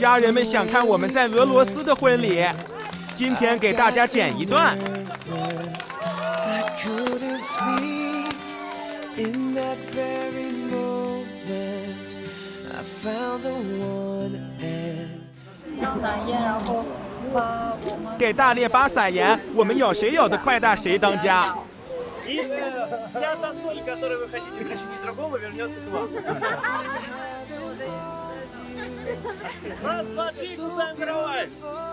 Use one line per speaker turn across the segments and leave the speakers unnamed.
家人们想看我们在俄罗斯的婚礼，今天给大家剪一段。
让南燕，然后把我们
给大列巴撒盐，我们有谁有的快大谁当家。
И вся та соль, которую вы хотите причинить другому, вернется к вам. Раз, два, три, кусаем кровать.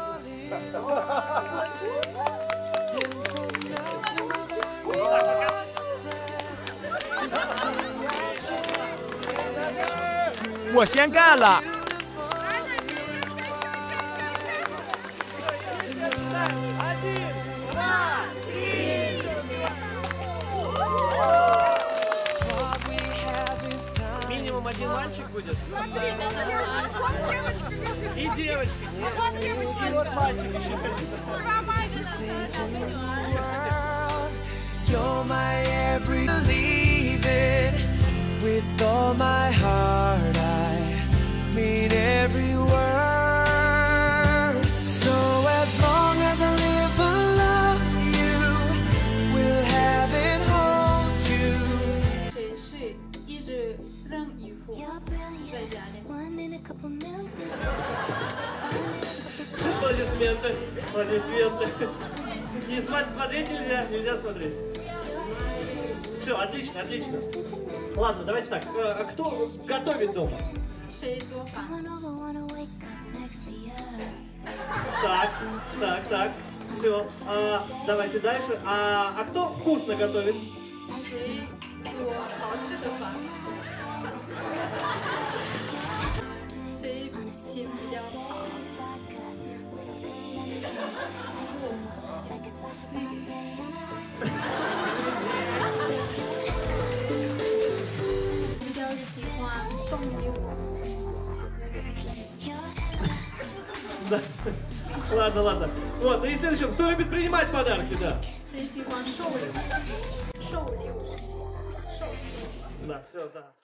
我先干了。
Минимум один мальчик будет. И девочка. И вот мальчик еще.
You're my every believe it with all my heart. I mean every word. So as long as I live, I love you. We'll have it hold you.
谁是一直扔衣服在家里？
Аплодисменты. Аплодисменты. Не смотреть нельзя. Нельзя смотреть. Все, отлично, отлично. Ладно, давайте так. А кто готовит дома?
谁做饭？
Так. Все. Давайте дальше. А кто вкусно готовит?
谁做好吃的饭？谁琴比较好？ 比较喜欢送礼物。
Да. Ладно. Вот, и следующее. Кто любит принимать подарки, да?
谁喜欢收礼物？收礼物。收礼物。
Да, все, да.